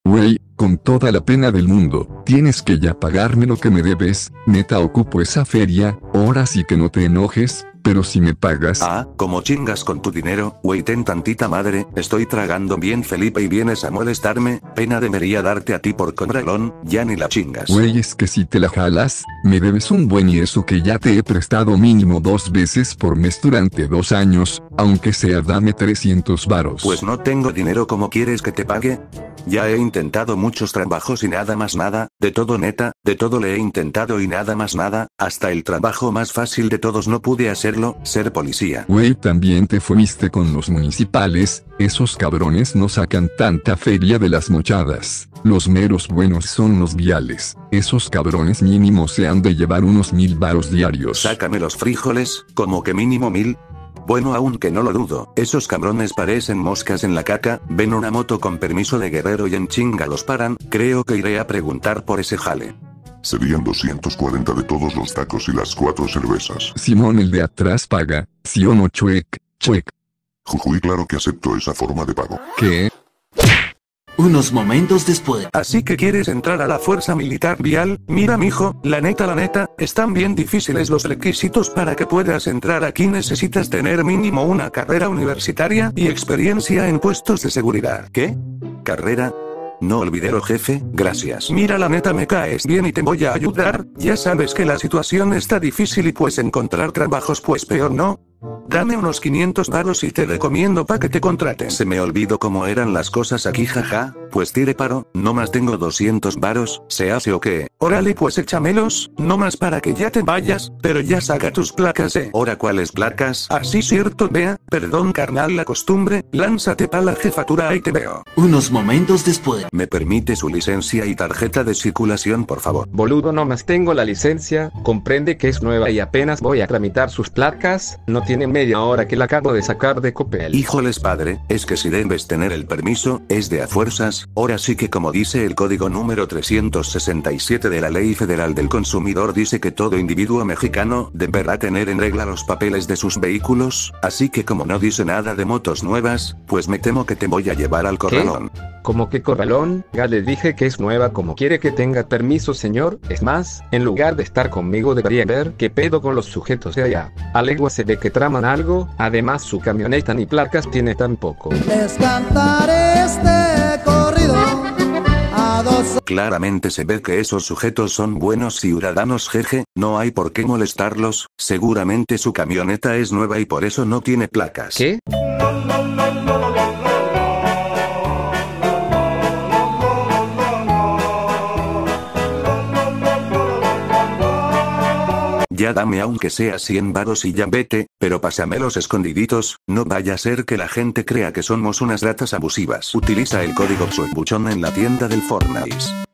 Wey, con toda la pena del mundo, tienes que ya pagarme lo que me debes, neta ocupo esa feria, ahora sí que no te enojes, pero si me pagas... Ah, como chingas con tu dinero, güey, ten tantita madre, estoy tragando bien Felipe y vienes a molestarme, pena debería darte a ti por corralón, ya ni la chingas. Güey, es que si te la jalas, me debes un buen y eso que ya te he prestado mínimo 2 veces por mes durante 2 años, aunque sea dame 300 varos. Pues no tengo dinero, ¿cómo quieres que te pague? Ya he intentado muchos trabajos y nada más nada, de todo neta, de todo le he intentado y nada más nada, hasta el trabajo más fácil de todos no pude hacerlo, ser policía. Güey, también te fuiste con los municipales, esos cabrones no sacan tanta feria de las mochadas, los meros buenos son los viales, esos cabrones mínimo se han de llevar unos 1000 varos diarios. Sácame los frijoles, como que mínimo 1000. Bueno, aunque no lo dudo, esos cabrones parecen moscas en la caca, ven una moto con permiso de guerrero y en chinga los paran, creo que iré a preguntar por ese jale. Serían 240 de todos los tacos y las 4 cervezas. Simón, el de atrás paga, ¿sí o no, chuec? Jujuy, claro que acepto esa forma de pago. ¿Qué? Unos momentos después. Así que quieres entrar a la fuerza militar vial, mira mijo, la neta, están bien difíciles los requisitos para que puedas entrar aquí, necesitas tener mínimo una carrera universitaria y experiencia en puestos de seguridad. ¿Qué? ¿Carrera? No olvidero jefe, gracias. Mira, la neta me caes bien y te voy a ayudar, ya sabes que la situación está difícil y pues encontrar trabajos pues peor, ¿no? Dame unos 500 varos y te recomiendo pa' que te contraten. Se me olvidó cómo eran las cosas aquí, jaja, pues tire paro, no más tengo 200 varos, ¿se hace o qué? Órale pues échamelos, no más para que ya te vayas, pero ya saca tus placas, ¿Ahora cuáles placas? Así cierto, vea, perdón carnal, la costumbre, lánzate pa' la jefatura, ahí te veo. Unos momentos después. ¿Me permite su licencia y tarjeta de circulación, por favor? Boludo, nomás tengo la licencia, comprende que es nueva y apenas voy a tramitar sus placas, no tiene media hora que la acabo de sacar de Copel. Híjoles padre, es que si debes tener el permiso, es de a fuerzas, ahora sí que como dice el código número 367 de la Ley Federal del Consumidor dice que todo individuo mexicano deberá tener en regla los papeles de sus vehículos, así que como no dice nada de motos nuevas, pues me temo que te voy a llevar al corralón. ¿Cómo que corralón? Ya le dije que es nueva, como quiere que tenga permiso, señor. Es más, en lugar de estar conmigo debería ver qué pedo con los sujetos de allá. A legua se ve que traman algo, además su camioneta ni placas tiene tampoco. Es cantar este corrido a dos. Claramente se ve que esos sujetos son buenos ciudadanos, jeje, no hay por qué molestarlos, seguramente su camioneta es nueva y por eso no tiene placas. ¿Qué? Ya dame aunque sea 100 varos y ya vete, pero pásamelos escondiditos, no vaya a ser que la gente crea que somos unas ratas abusivas. Utiliza el código SUEBUCHON en la tienda del Fortnite.